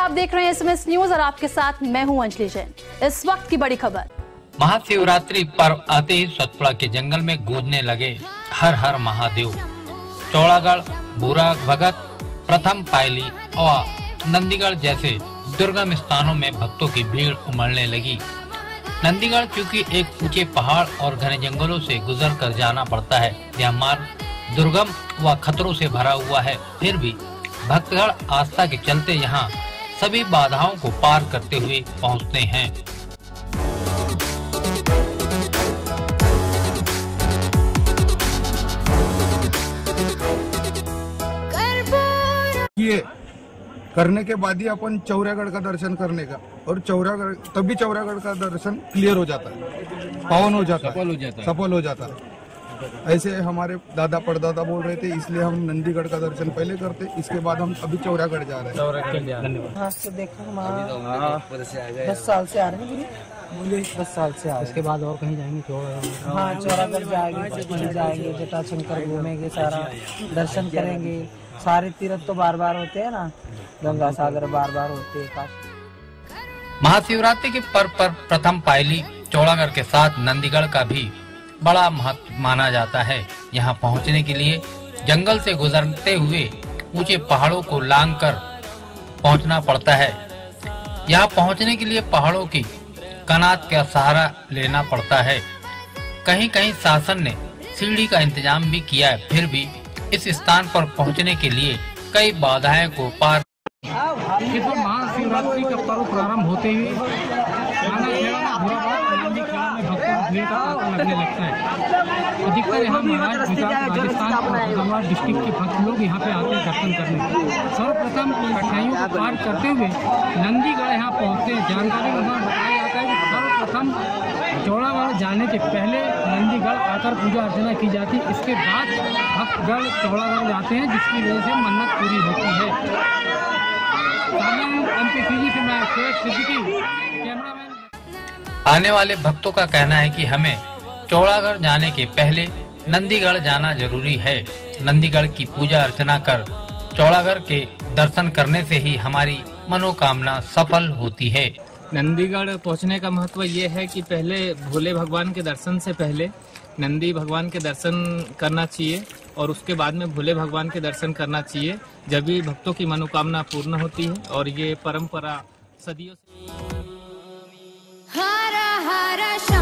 आप देख रहे हैं SMS न्यूज और आपके साथ मैं हूं अंजलि जैन। इस वक्त की बड़ी खबर। महाशिवरात्रि पर्व आते ही सतपुड़ा के जंगल में गूंजने लगे हर हर महादेव। चौड़ागढ़, बूरा भगत, प्रथम पायली और नंदीगढ़ जैसे दुर्गम स्थानों में भक्तों की भीड़ उमड़ने लगी। नंदीगढ़ क्योंकि एक ऊंचे पहाड़ और घने जंगलों से गुजर कर जाना पड़ता है, यह मार्ग दुर्गम व खतरों से भरा हुआ है। फिर भी भक्तगण आस्था के चलते यहाँ सभी बाधाओं को पार करते हुए पहुँचते हैं। ये करने के बाद ही अपन चौरागढ़ का दर्शन करने का, और चौरागढ़ तभी चौरागढ़ का दर्शन क्लियर हो जाता है, पावन हो जाता है, सफल हो जाता है। ऐसे हमारे दादा परदादा बोल रहे थे, इसलिए हम नंदीगढ़ का दर्शन पहले करते, इसके बाद हम अभी चौरागढ़ जा रहे हैं। हाँ तो देखो 10 साल से आ रहे हैं, 10 साल से आ रहे हैं। उसके बाद और कहीं जाएंगे? हाँ चौरागढ़ जाएंगे, जाएंगे जटाशंकर घूमेंगे, सारा दर्शन करेंगे। सारे तीर्थ तो बार बार होते हैं ना, गंगा सागर बार बार होते हैं। महाशिवरात्रि के पर्व पर प्रथम पायली चौड़ागढ़ के साथ नंदीगढ़ का भी बड़ा महत्व माना जाता है। यहाँ पहुँचने के लिए जंगल से गुजरते हुए ऊंचे पहाड़ों को लांघकर पहुँचना पड़ता है। यहाँ पहुँचने के लिए पहाड़ों की कनात का सहारा लेना पड़ता है। कहीं कहीं शासन ने सीढ़ी का इंतजाम भी किया है, फिर भी इस स्थान पर पहुँचने के लिए कई बाधाएं को पार। महाशिवरात्रि का पर्व प्रारंभ होते ही भीड़ का तांता लगने लगता है। अधिकतर यहाँ राजस्थान और डिस्ट्रिक्ट के भक्त लोग यहाँ पे आते हैं दर्शन करने। सर्वप्रथम कठिनाइयों को पार करते हुए नंदीगढ़ यहाँ पहुँचते हैं। जानकारी में बताया जाता है कि सर्वप्रथम चौड़ागढ़ जाने के पहले नंदीगढ़ आकर पूजा अर्चना की जाती है। इसके बाद भक्तगढ़ चौड़ागढ़ जाते हैं, जिसकी वजह से मन्नत पूरी होती है। से मैं कैमरामैन। आने वाले भक्तों का कहना है कि हमें चौड़ागढ़ जाने के पहले नंदीगढ़ जाना जरूरी है। नंदीगढ़ की पूजा अर्चना कर चौड़ागढ़ के दर्शन करने से ही हमारी मनोकामना सफल होती है। नंदीगढ़ पहुंचने का महत्व ये है कि पहले भोले भगवान के दर्शन से पहले नंदी भगवान के दर्शन करना चाहिए और उसके बाद में भोले भगवान के दर्शन करना चाहिए, जब भी भक्तों की मनोकामना पूर्ण होती है। और ये परंपरा सदियों से